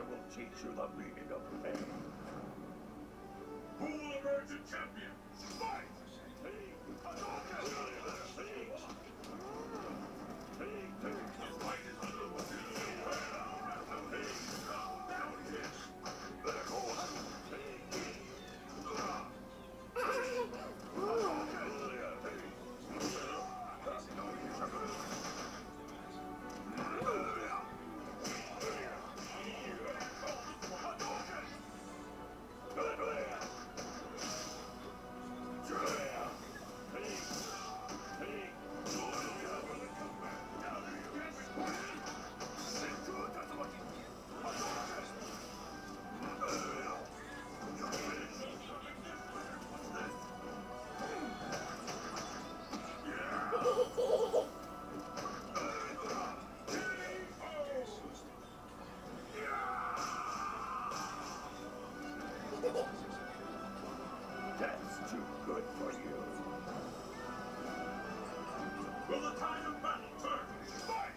will teach you the meaning of pain. Who will emerge a champion? Fight! That's too good for you. Will the tide of battle turn? Fight!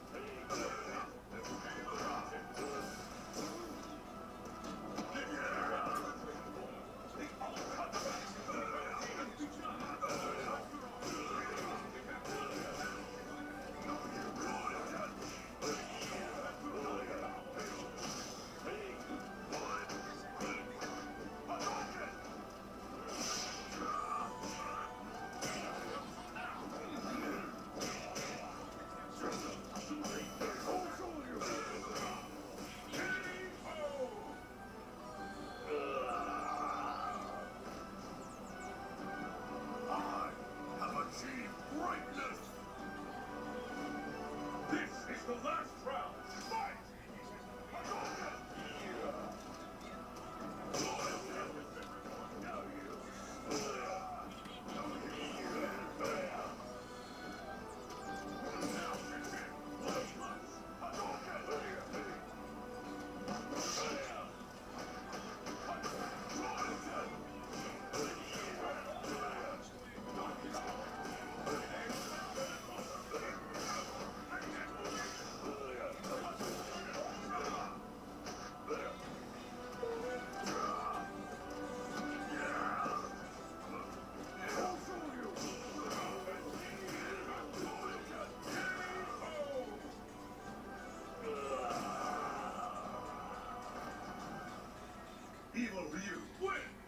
This is the last round. Fight! Evil Ryu wins!